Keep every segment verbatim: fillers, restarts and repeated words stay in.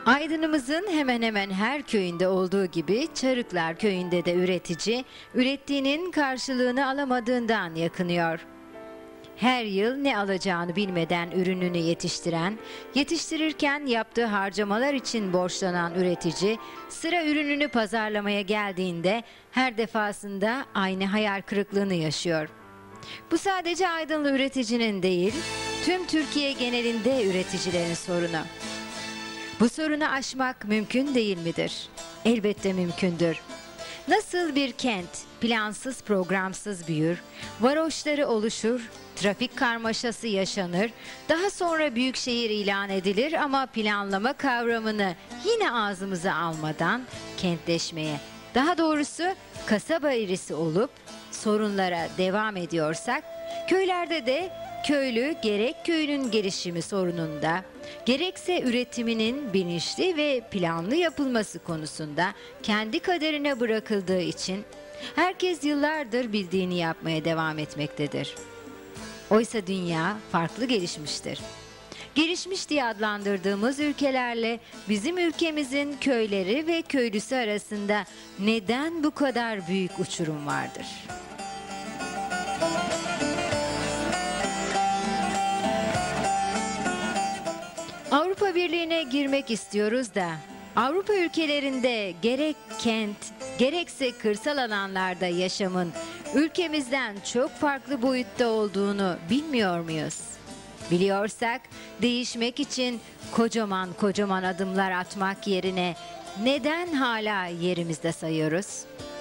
Aydın'ımızın hemen hemen her köyünde olduğu gibi Çarıklar köyünde de üretici, ürettiğinin karşılığını alamadığından yakınıyor. Her yıl ne alacağını bilmeden ürününü yetiştiren, yetiştirirken yaptığı harcamalar için borçlanan üretici, sıra ürününü pazarlamaya geldiğinde her defasında aynı hayal kırıklığını yaşıyor. Bu sadece Aydınlı üreticinin değil, tüm Türkiye genelinde üreticilerin sorunu. Bu sorunu aşmak mümkün değil midir? Elbette mümkündür. Nasıl bir kent plansız programsız büyür, varoşları oluşur, trafik karmaşası yaşanır, daha sonra büyük şehir ilan edilir ama planlama kavramını yine ağzımıza almadan kentleşmeye, daha doğrusu kasaba irisi olup sorunlara devam ediyorsak, köylerde de köylü gerek köyünün gelişimi sorununda, gerekse üretiminin bilinçli ve planlı yapılması konusunda kendi kaderine bırakıldığı için herkes yıllardır bildiğini yapmaya devam etmektedir. Oysa dünya farklı gelişmiştir. Gelişmiş diye adlandırdığımız ülkelerle bizim ülkemizin köyleri ve köylüsü arasında neden bu kadar büyük uçurum vardır? Avrupa Birliği'ne girmek istiyoruz da Avrupa ülkelerinde gerek kent gerekse kırsal alanlarda yaşamın ülkemizden çok farklı boyutta olduğunu bilmiyor muyuz? Biliyorsak değişmek için kocaman kocaman adımlar atmak yerine neden hala yerimizde sayıyoruz?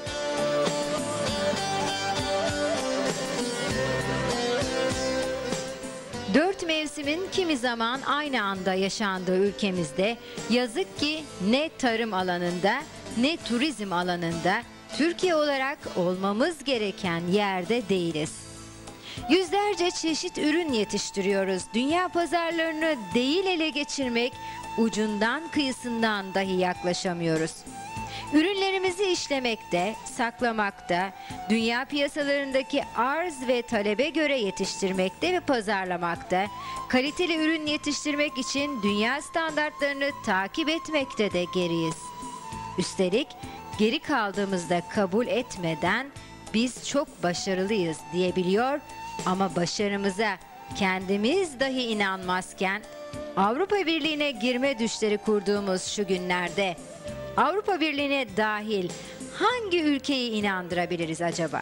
Dört mevsimin kimi zaman aynı anda yaşandığı ülkemizde yazık ki ne tarım alanında ne turizm alanında Türkiye olarak olmamız gereken yerde değiliz. Yüzlerce çeşit ürün yetiştiriyoruz. Dünya pazarlarını değil ele geçirmek, ucundan kıyısından dahi yaklaşamıyoruz. Ürünlerimizi işlemekte, saklamakta, dünya piyasalarındaki arz ve talebe göre yetiştirmekte ve pazarlamakta, kaliteli ürün yetiştirmek için dünya standartlarını takip etmekte de geriyiz. Üstelik geri kaldığımızda kabul etmeden biz çok başarılıyız diyebiliyor ama başarımıza kendimiz dahi inanmazken Avrupa Birliği'ne girme düşleri kurduğumuz şu günlerde Avrupa Birliği'ne dahil hangi ülkeyi inandırabiliriz acaba?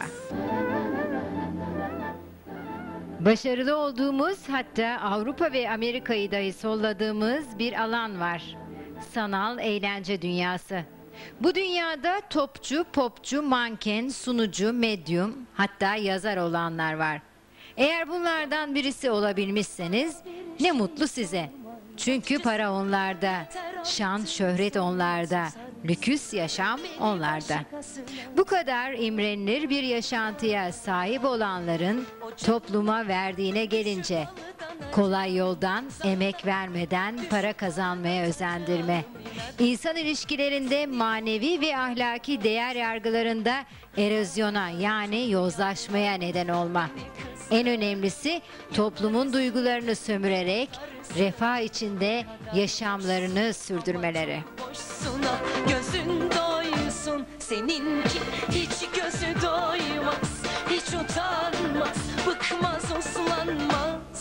Başarılı olduğumuz, hatta Avrupa ve Amerika'yı dahi solladığımız bir alan var. Sanal eğlence dünyası. Bu dünyada topçu, popçu, manken, sunucu, medyum, hatta yazar olanlar var. Eğer bunlardan birisi olabilmişseniz ne mutlu size. Çünkü para onlarda, şan, şöhret onlarda, lüküs yaşam onlarda. Bu kadar imrenilir bir yaşantıya sahip olanların topluma verdiğine gelince, kolay yoldan, emek vermeden para kazanmaya özendirme, İnsan ilişkilerinde manevi ve ahlaki değer yargılarında erozyona yani yozlaşmaya neden olma. En önemlisi toplumun duygularını sömürerek refah içinde yaşamlarını sürdürmeleri. Gözün doysun, seninki hiç gözü doymaz, hiç utanmaz, bıkmaz, uslanmaz.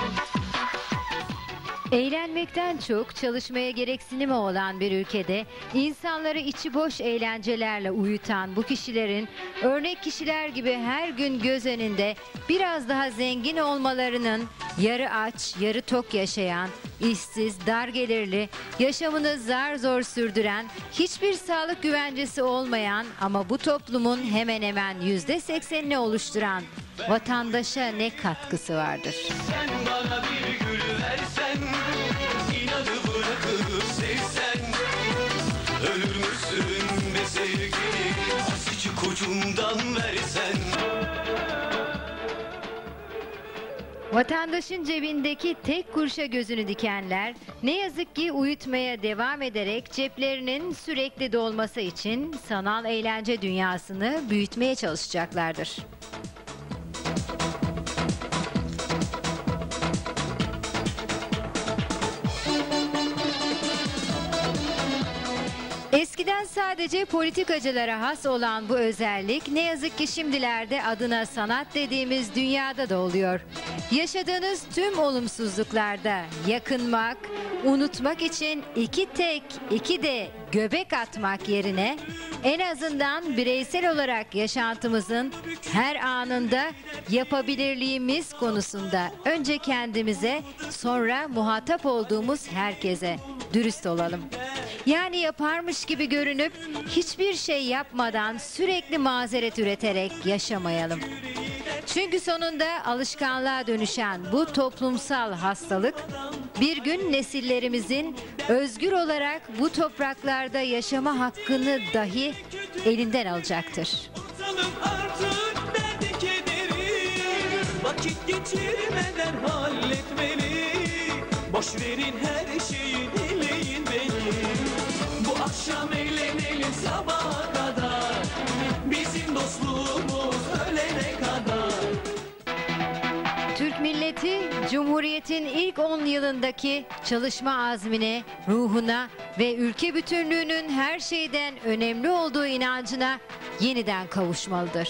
Eğlenmekten çok çalışmaya gereksinimi olan bir ülkede insanları içi boş eğlencelerle uyutan bu kişilerin örnek kişiler gibi her gün göz önünde biraz daha zengin olmalarının, yarı aç, yarı tok yaşayan, işsiz, dar gelirli, yaşamını zar zor sürdüren, hiçbir sağlık güvencesi olmayan ama bu toplumun hemen hemen yüzde seksenini oluşturan vatandaşa ne katkısı vardır? Sen bana bir gül versen, inadı bırakıp sevsen, ölür müsün be sevgilim, azıcık ucundan versen. Vatandaşın cebindeki tek kuruşa gözünü dikenler ne yazık ki uyutmaya devam ederek ceplerinin sürekli dolması için sanal eğlence dünyasını büyütmeye çalışacaklardır. sadece politikacılara has olan bu özellik ne yazık ki şimdilerde adına sanat dediğimiz dünyada da oluyor. Yaşadığınız tüm olumsuzluklarda yakınmak, unutmak için iki tek, iki de göbek atmak yerine en azından bireysel olarak yaşantımızın her anında yapabilirliğimiz konusunda önce kendimize, sonra muhatap olduğumuz herkese dürüst olalım. Yani yaparmış gibi görünüp hiçbir şey yapmadan sürekli mazeret üreterek yaşamayalım. Çünkü sonunda alışkanlığa dönüşen bu toplumsal hastalık bir gün nesillerimizin özgür olarak bu topraklarda yaşama hakkını dahi elinden alacaktır. Unutalım artık derdi kederi, vakit geçirmeden halletmeli. Boş verin her şeyi, dinleyin beni. Bu akşam eğlenelim sabaha kadar, bizim dostluğumuz ölene kadar. Türk milleti Cumhuriyet'in ilk on yılındaki çalışma azmine, ruhuna ve ülke bütünlüğünün her şeyden önemli olduğu inancına yeniden kavuşmalıdır.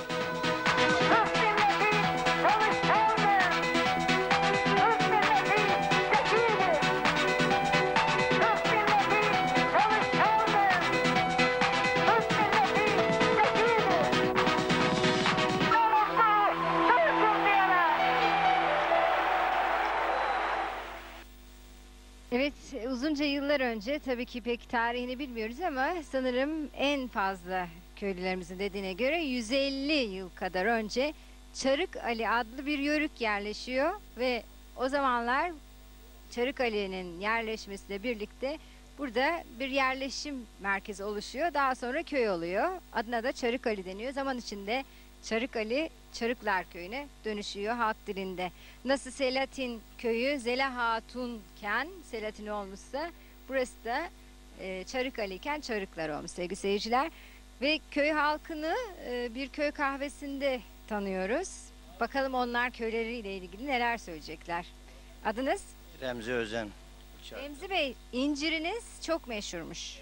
Evet, uzunca yıllar önce, tabii ki pek tarihini bilmiyoruz ama sanırım en fazla köylülerimizin dediğine göre yüz elli yıl kadar önce Çarık Ali adlı bir yörük yerleşiyor ve o zamanlar Çarık Ali'nin yerleşmesiyle birlikte burada bir yerleşim merkezi oluşuyor. Daha sonra köy oluyor. Adına da Çarık Ali deniyor. Zaman içinde Çarık Ali Çarıklar Köyü'ne dönüşüyor halk dilinde. Nasıl Selatin Köyü Zela Hatunken Selatin olmuşsa burası da e, Çarık Ali iken Çarıklar olmuş sevgili seyirciler. Ve köy halkını e, bir köy kahvesinde tanıyoruz. Bakalım onlar köyleriyle ilgili neler söyleyecekler. Adınız? Remzi Özen. Uçar. Remzi Bey, inciriniz çok meşhurmuş.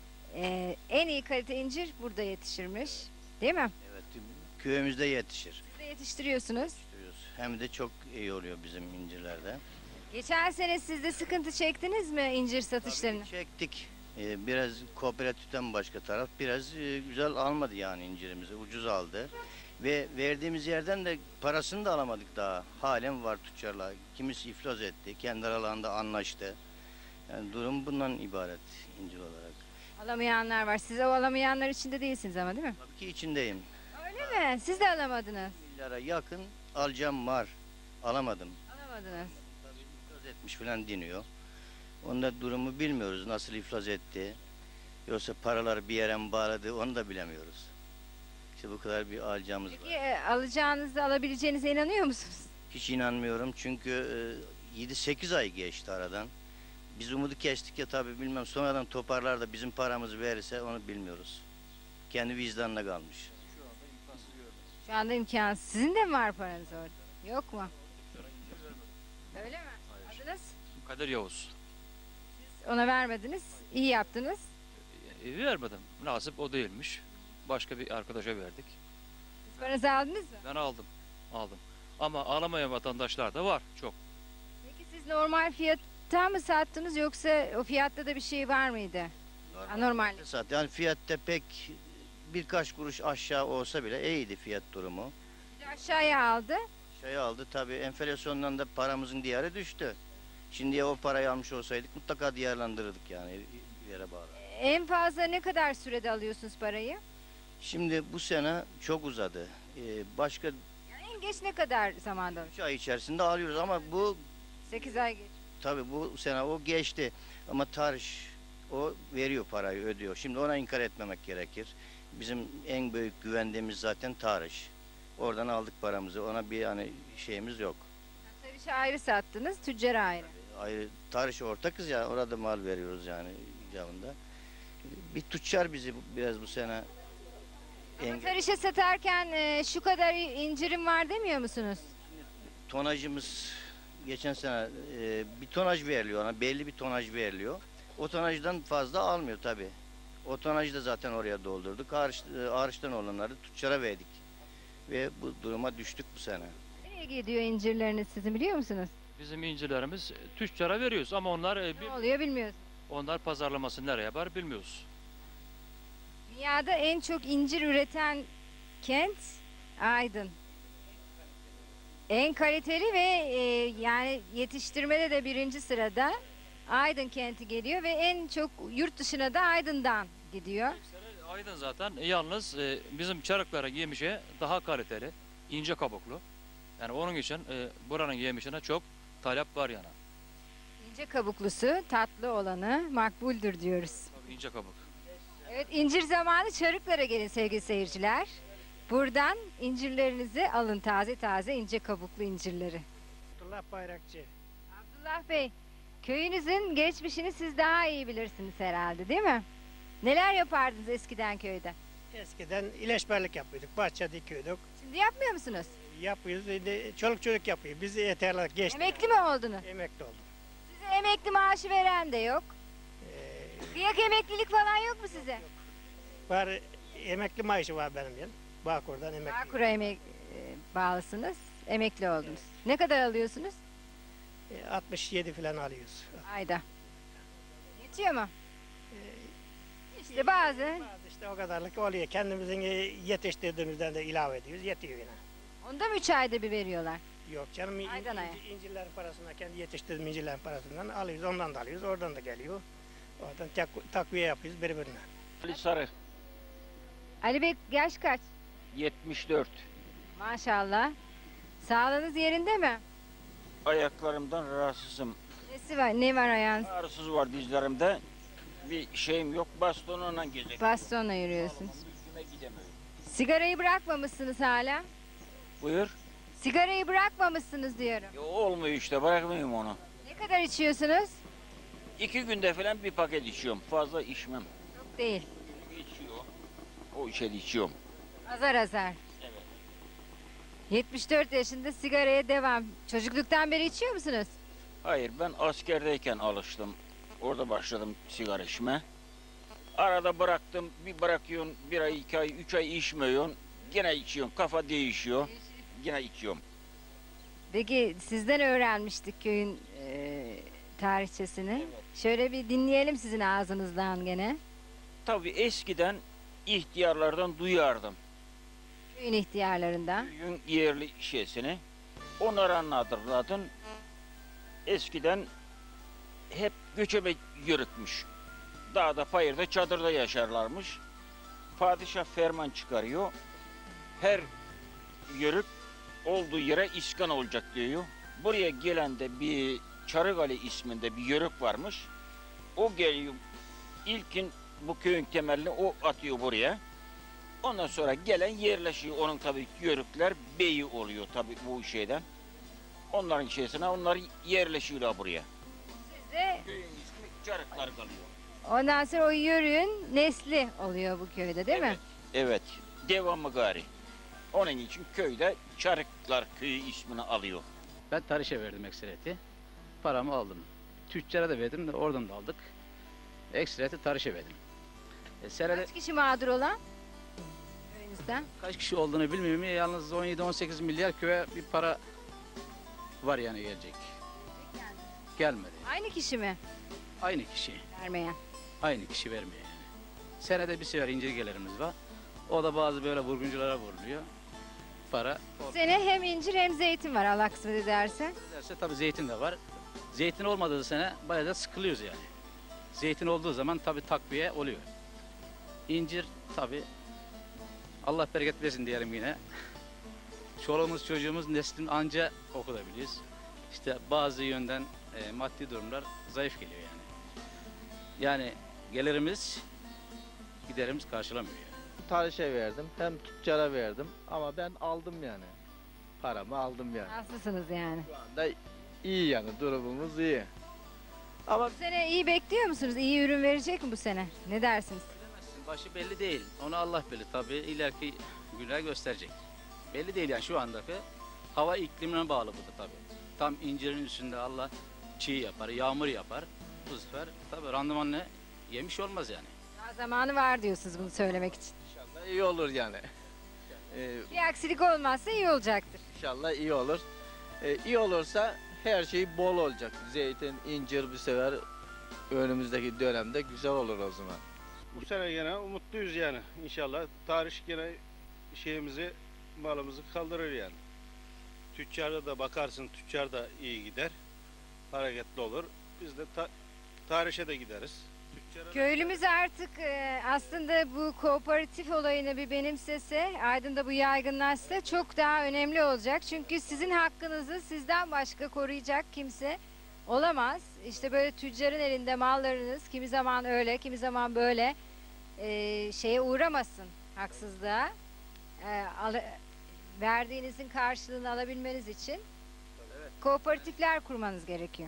Ee, en iyi kalite incir burada yetişirmiş. Değil mi? Evet, köyümüzde yetişir. Siz de yetiştiriyorsunuz. Yetiştiriyoruz. Hem de çok iyi oluyor bizim incirlerde. Geçen sene siz de sıkıntı çektiniz mi incir satışlarını? Tabii çektik. Ee, biraz kooperatiften başka taraf biraz e, güzel almadı yani incirimizi. Ucuz aldı. Ve verdiğimiz yerden de parasını da alamadık daha. Halen var tüccarlar. Kimisi iflas etti. Kendi aralarında anlaştı. Yani durum bundan ibaret incir olarak. Alamayanlar var. Siz o alamayanlar içinde değilsiniz ama değil mi? Tabii ki içindeyim. Öyle mi? Siz de alamadınız. Milyara yakın alacağım var. Alamadım. Alamadınız. Tabii iflas etmiş falan deniyor. Onda durumu bilmiyoruz. Nasıl iflas etti. Yoksa paraları bir yere mi bağladı onu da bilemiyoruz. İşte bu kadar bir alacağımız Peki var. e, alacağınızı alabileceğinize inanıyor musunuz? Hiç inanmıyorum çünkü e, yedi sekiz ay geçti aradan. Biz umudu kestik ya tabii bilmem sonradan toparlar da bizim paramızı verirse onu bilmiyoruz. Kendi vicdanına kalmış. Şu anda imkansız. Sizin de mi var paranız orada? Yok mu? Öyle mi? Adınız? Kadir Yavuz. Ona vermediniz. İyi yaptınız. E, vermedim. Nasip o değilmiş. Başka bir arkadaşa verdik. Siz paranızı aldınız mı? Ben aldım. Aldım. Ama alamayan vatandaşlar da var. Çok. Peki siz normal fiyatta mı sattınız yoksa o fiyatta da bir şey var mıydı? Anormal. Zaten yani fiyatta pek birkaç kuruş aşağı olsa bile iyiydi fiyat durumu. Bir de aşağıya aldı. Şey aldı tabii enflasyondan da paramızın değeri düştü. Şimdiye o parayı almış olsaydık mutlaka değerlendirirdik yani yere bağlı. En fazla ne kadar sürede alıyorsunuz parayı? Şimdi bu sene çok uzadı. Ee, başka Yani en geç ne kadar zamanda? üç ay içerisinde alıyoruz ama bu sekiz ay geç. tabii bu sene o geçti. Ama tarih o veriyor parayı ödüyor. Şimdi ona inkar etmemek gerekir. Bizim en büyük güvendiğimiz zaten tarih. Oradan aldık paramızı. Ona bir hani şeyimiz yok. Sarışa ayrı sattınız, tüccara ayrı. Ayrı tarih ortakız ya orada mal veriyoruz yani icabında. Bir tüccar bizi biraz bu sene Ama engel- sarışa satarken e, şu kadar incirim var demiyor musunuz? tonajımız geçen sene e, bir tonaj veriliyor ona belli bir tonaj veriliyor. O tonajdan fazla almıyor tabi. O tonajı da zaten oraya doldurduk. Hariç, e, hariçten olanları tüccara verdik. Ve bu duruma düştük bu sene. Nereye gidiyor incirleriniz sizin biliyor musunuz? Bizim incilerimiz tüccara veriyoruz ama onlar e, Ne bir- oluyor bilmiyorsunuz. onlar pazarlaması nereye yapar bilmiyoruz. Dünyada en çok incir üreten kent Aydın. En kaliteli ve e, yani yetiştirmede de birinci sırada Aydın kenti geliyor ve en çok yurt dışına da Aydın'dan gidiyor. Aydın zaten yalnız e, bizim çarıklara yemişe daha kaliteli, ince kabuklu. Yani onun için e, buranın yemişine çok talep var yani. İnce kabuklusu, tatlı olanı makbuldür diyoruz. Tabii ince kabuk. Evet, incir zamanı Çarıklar'a gelin sevgili seyirciler. Buradan incirlerinizi alın, taze taze ince kabuklu incirleri. Abdullah Bayrakçı. Abdullah Bey, köyünüzün geçmişini siz daha iyi bilirsiniz herhalde, değil mi? Neler yapardınız eskiden köyde? Eskiden ilaçberlik yapıyorduk. Bahçe dikiyorduk. Şimdi yapmıyor musunuz? Yapıyoruz. Şimdi çoluk çocuk yapıyor. Biz yeterli geçtik. Emekli mi oldunuz? Emekli oldum. Size emekli maaşı veren de yok. Ee, Kıyak emeklilik falan yok mu size? var emekli maaşı var benim yani. Bağkur'dan emekli. Bağkur'a emek e, bağlısınız, emekli oldunuz. Ne kadar alıyorsunuz? Ee, altmış yedi falan alıyoruz. Ayda. Yetiyor mu? İşte bazı. Bazı işte o kadarlık oluyor. Kendimizin e, yetiştirdiğimizden de ilave ediyoruz. Yetiyor yine. Onda mı üç ayda bir veriyorlar? Yok canım in, Aydan aya. inci- incirlerin parasına kendi yetiştirdiğim incirlerin parasından alıyoruz. Ondan da alıyoruz. Oradan da geliyor. Oradan tak, takviye yapıyoruz birbirine. Ali Sarı, Ali Bey yaş kaç? yetmiş dört. Maşallah. Sağlığınız yerinde mi? Ayaklarımdan rahatsızım. Nesi var? Ne var ayağınız? Ağrısız var dizlerimde. Bir şeyim yok. Bastonla geziyorum. Bastonla yürüyorsunuz. Üstüme gidemiyorum. Sigarayı bırakmamışsınız hala. Buyur. Sigarayı bırakmamışsınız diyorum. Ya olmuyor işte. Bırakmayayım onu. Ne kadar içiyorsunuz? İki günde falan bir paket içiyorum. Fazla içmem. Çok değil. İçiyor. O içeri içiyorum. Azar azar. Evet. yetmiş dört yaşında sigaraya devam. Çocukluktan beri içiyor musunuz? Hayır, ben askerdeyken alıştım. Orada başladım sigara içme. Arada bıraktım. Bir bırakıyorsun. Bir ay, iki ay, üç ay içmiyorsun. Yine içiyorum. Kafa değişiyor. Yine içiyorum. Peki sizden öğrenmiştik köyün e, tarihçesini. Şöyle bir dinleyelim sizin ağzınızdan gene. Tabii eskiden ihtiyarlardan duyardım. Köyün ihtiyarlarından. Köyün yerli şeysini. Onları anlatırlardı. Eskiden hep göçebe yörükmüş. Dağda, payırda, çadırda yaşarlarmış. Padişah ferman çıkarıyor. Her yörük olduğu yere iskan olacak diyor. Buraya gelen de bir Çarıgali isminde bir yörük varmış. O geliyor. İlkin bu köyün temelini o atıyor buraya. Ondan sonra gelen yerleşiyor. Onun tabii yörükler beyi oluyor tabii bu şeyden. Onların şeysine onlar yerleşiyorlar buraya. Siz de Köyün ismi Çarıklar kalıyor. ondan sonra o yörüğün nesli oluyor bu köyde değil mi? Evet. Devamı gari. Onun için köyde Çarıklar köyü ismini alıyor. Ben tarışa verdim ekstreti. Paramı aldım. Tüccara da verdim de oradan da aldık. Ekstreti tarışa verdim. E, senede Kaç kişi mağdur olan? Köyünüzden. kaç kişi olduğunu bilmiyorum. Yalnız on yedi on sekiz milyar köye bir para var yani gelecek. Gelmedi. Aynı kişi mi Aynı kişi. vermeyen? Aynı kişi vermiyor yani. Senede bir sefer incirgelerimiz var. O da bazı böyle vurgunculara vuruluyor. Para. Bu sene hem incir hem zeytin var Allah kısmet ederse. Derse tabii zeytin de var. Zeytin olmadığı sene bayağı da sıkılıyoruz yani. Zeytin olduğu zaman tabii takviye oluyor. İncir tabii Allah bereket versin diyelim yine. Çoluğumuz çocuğumuz neslin anca okutabiliyoruz. İşte bazı yönden e, maddi durumlar zayıf geliyor yani. Yani gelirimiz giderimiz karşılamıyor yani. Tarışa verdim hem tüccara verdim ama ben aldım yani. Paramı aldım yani. Şanslısınız yani. Şu anda iyi yani durumumuz iyi. Ama Bu sene iyi bekliyor musunuz? İyi ürün verecek mi bu sene? Ne dersiniz? Bilemezsin, başı belli değil. Onu Allah bilir tabii ileriki günler gösterecek. Belli değil yani şu andaki hava iklimine bağlı bu da tabii. Tam incirin üstünde Allah çiğ yapar, yağmur yapar. Bu sefer tabii randımanını yemiş olmaz yani. Daha zamanı var diyorsunuz bunu söylemek için. İnşallah iyi olur yani. Ee, Bir aksilik olmazsa iyi olacaktır. İnşallah iyi olur. Ee, iyi olursa her şey bol olacak. Zeytin, incir bir sefer önümüzdeki dönemde güzel olur o zaman. Bu sene gene umutluyuz yani. İnşallah tarih gene şeyimizi, malımızı kaldırır yani. Tüccarda da bakarsın, tüccar da iyi gider. Hareketli olur. Biz de ta tarihe de gideriz. Tüccara Köylümüz artık e, aslında bu kooperatif olayını bir benimsese, Aydın'da bu yaygınlaşsa çok daha önemli olacak. Çünkü sizin hakkınızı sizden başka koruyacak kimse olamaz. İşte böyle tüccarın elinde mallarınız kimi zaman öyle, kimi zaman böyle e, şeye uğramasın, haksızlığa. E, al, verdiğinizin karşılığını alabilmeniz için kooperatifler kurmanız gerekiyor.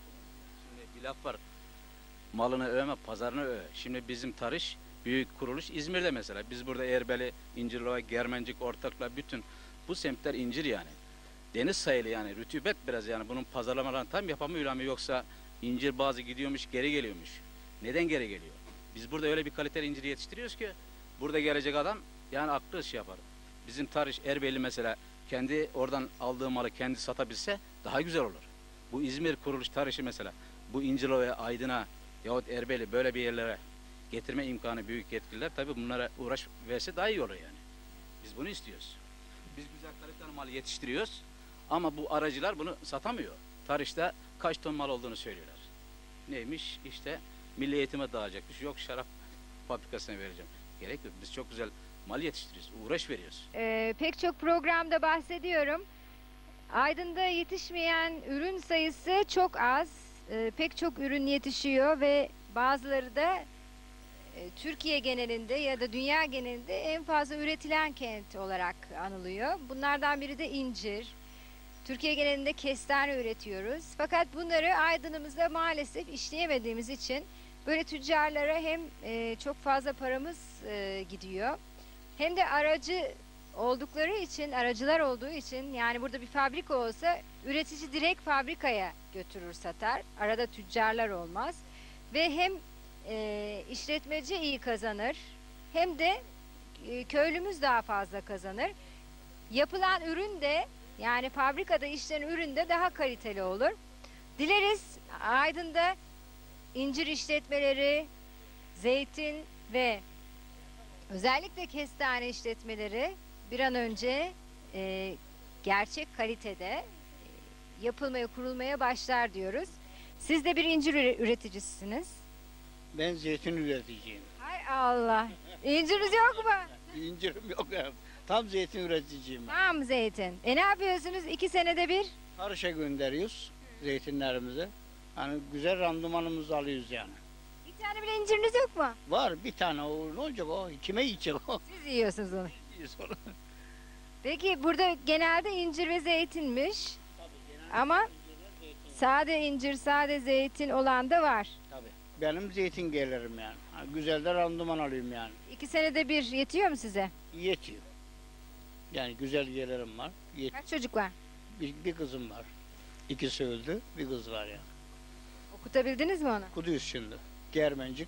Şimdi bir laf var. Malını övme, pazarını öve. Şimdi bizim Tarış büyük kuruluş İzmir'de mesela. Biz burada Erbeli, İncirlova, Germencik, Ortakla bütün bu semtler incir yani. Deniz sayılı yani. Rütubet biraz yani. Bunun pazarlamalarını tam yapamıyor ama yoksa incir bazı gidiyormuş, geri geliyormuş. Neden geri geliyor? Biz burada öyle bir kaliteli incir yetiştiriyoruz ki burada gelecek adam yani aklı şey yapar. Bizim Tarış Erbeli mesela kendi oradan aldığı malı kendi satabilse daha güzel olur. Bu İzmir kuruluş Tarış'ı mesela bu İncirlova'ya, Aydın'a yahut Erbeli böyle bir yerlere getirme imkanı büyük yetkililer tabii bunlara uğraş verse daha iyi olur yani. Biz bunu istiyoruz. Biz güzel kaliteli mal yetiştiriyoruz ama bu aracılar bunu satamıyor. Tarış'ta kaç ton mal olduğunu söylüyorlar. Neymiş işte milli eğitime dağılacakmış, yok şarap fabrikasına vereceğim. Gerek yok, biz çok güzel mal yetiştiriyoruz, uğraş veriyoruz. Ee, pek çok programda bahsediyorum. Aydın'da yetişmeyen ürün sayısı çok az. Ee, pek çok ürün yetişiyor ve bazıları da e, Türkiye genelinde ya da dünya genelinde en fazla üretilen kent olarak anılıyor. Bunlardan biri de incir. Türkiye genelinde kestane üretiyoruz. Fakat bunları Aydın'ımızda maalesef işleyemediğimiz için böyle tüccarlara hem e, çok fazla paramız e, gidiyor hem de aracı oldukları için, aracılar olduğu için yani burada bir fabrika olsa üretici direkt fabrikaya götürür satar. Arada tüccarlar olmaz. Ve hem e, işletmeci iyi kazanır hem de e, köylümüz daha fazla kazanır. Yapılan ürün de yani fabrikada işlenen ürün de daha kaliteli olur. Dileriz Aydın'da incir işletmeleri, zeytin ve özellikle kestane işletmeleri bir an önce e, gerçek kalitede e, yapılmaya, kurulmaya başlar diyoruz. Siz de bir incir üreticisiniz. Ben zeytin üreticiyim. Hay Allah. İnciriniz yok mu? İncirim yok ya. Tam zeytin üreticiyim. Tam zeytin. E ne yapıyorsunuz iki senede bir? Tarışa gönderiyoruz zeytinlerimizi. Hani güzel randımanımızı alıyoruz yani. Bir tane bile inciriniz yok mu? Var bir tane, o ne olacak o? Kime yiyecek o? Siz yiyorsunuz onu. Yiyoruz onu. Peki burada genelde incir ve zeytinmiş. Ama sade incir, sade zeytin olan da var. Tabii. Benim zeytin gelirim yani. Hani güzel de randıman alıyorum yani. İki senede bir yetiyor mu size? Yetiyor. Yani güzel gelirim var. Yet Kaç çocuk var? bir, bir kızım var. İkisi öldü, bir kız var yani. Okutabildiniz mi onu? Kudüs şimdi. Germencik.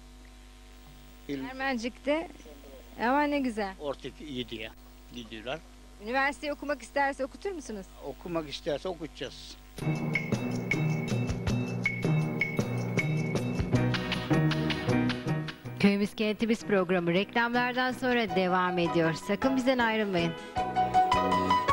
İl Ermencik'te. Ama ne güzel. Orta yediye gidiyorlar. Üniversiteyi okumak isterse okutur musunuz? Okumak isterse okutacağız. Köyümüz Kentimiz programı reklamlardan sonra devam ediyor. Sakın bizden ayrılmayın.